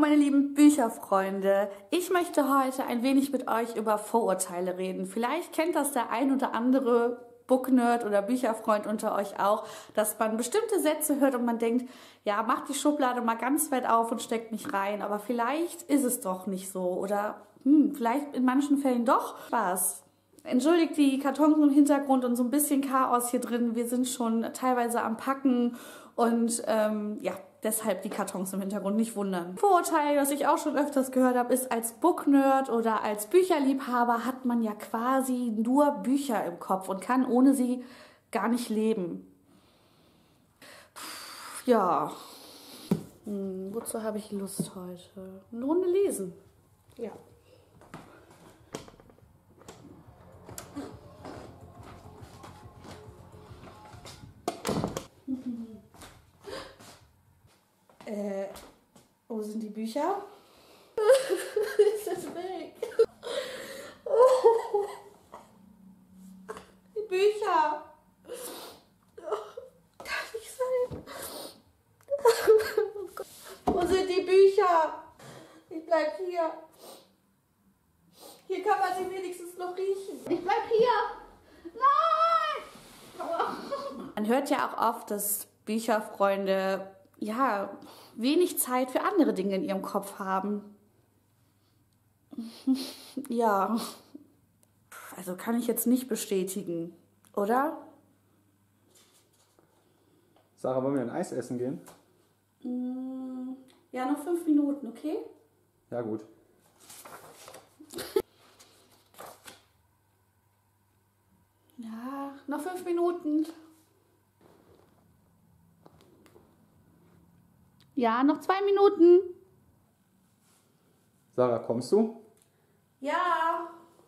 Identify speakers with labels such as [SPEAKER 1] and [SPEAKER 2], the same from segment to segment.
[SPEAKER 1] meine lieben Bücherfreunde, ich möchte heute ein wenig mit euch über Vorurteile reden. Vielleicht kennt das der ein oder andere Booknerd oder Bücherfreund unter euch auch, dass man bestimmte Sätze hört und man denkt, ja, macht die Schublade mal ganz weit auf und steckt mich rein, aber vielleicht ist es doch nicht so oder vielleicht in manchen Fällen doch Spaß. Entschuldigt die Kartons im Hintergrund und so ein bisschen Chaos hier drin. Wir sind schon teilweise am Packen und ja, deshalb die Kartons im Hintergrund, nicht wundern. Vorurteil, das ich auch schon öfters gehört habe, ist, als Booknerd oder als Bücherliebhaber hat man ja quasi nur Bücher im Kopf und kann ohne sie gar nicht leben. Ja, wozu habe ich Lust heute? Eine Runde lesen. Ja. Wo sind die Bücher? Ist das weg? Die Bücher! Kann nicht sein. Oh Gott. Wo sind die Bücher? Ich bleib hier. Hier kann man sie wenigstens noch riechen. Ich bleib hier. Nein! Man hört ja auch oft, dass Bücherfreunde ja wenig Zeit für andere Dinge in ihrem Kopf haben. Ja, also kann ich jetzt nicht bestätigen, oder?
[SPEAKER 2] Sarah, wollen wir ein Eis essen gehen?
[SPEAKER 1] Ja, noch 5 Minuten, okay?
[SPEAKER 2] Ja, gut.
[SPEAKER 1] Ja, noch 5 Minuten. Ja, noch 2 Minuten.
[SPEAKER 2] Sarah, kommst du?
[SPEAKER 1] Ja.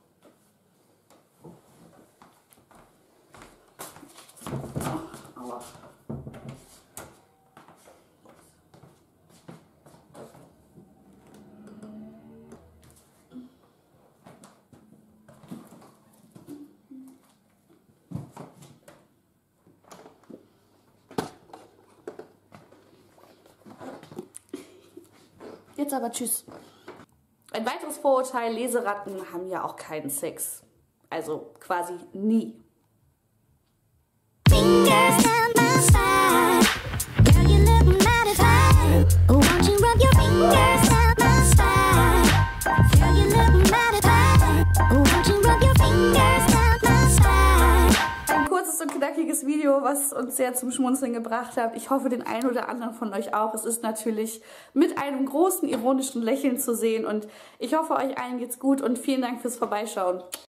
[SPEAKER 1] Aua. Jetzt aber tschüss. Ein weiteres Vorurteil, Leseratten haben ja auch keinen Sex. Also quasi nie.
[SPEAKER 3] Fingers down my spine. Girl, you look mighty fine. Won't you rub your fingers down my spine? Girl, you look mighty fine. Won't you rub your fingers down my spine?
[SPEAKER 1] Ein kurzes und knackiges Video, was uns sehr zum Schmunzeln gebracht hat. Ich hoffe, den einen oder anderen von euch auch. Es ist natürlich mit einem großen ironischen Lächeln zu sehen und ich hoffe, euch allen geht's gut und vielen Dank fürs Vorbeischauen.